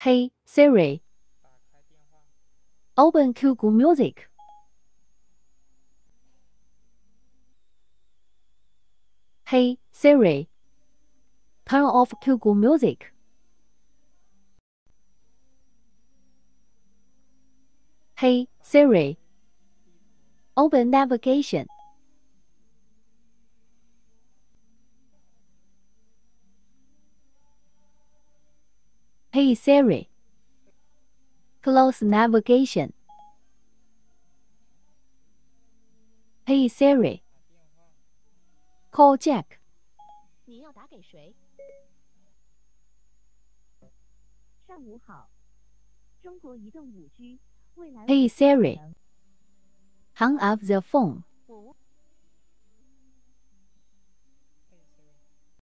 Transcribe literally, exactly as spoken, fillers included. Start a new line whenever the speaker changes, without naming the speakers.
Hey Siri, open Q Q Music. Hey Siri, turn off Q Q Music. Hey Siri, open navigation. Hey Siri, close navigation. Hey Siri, call Jack.
您要打给谁？上午好，中国移动五 G 未来
Hey
五 G 可
Siri,
能
hang up the phone.
五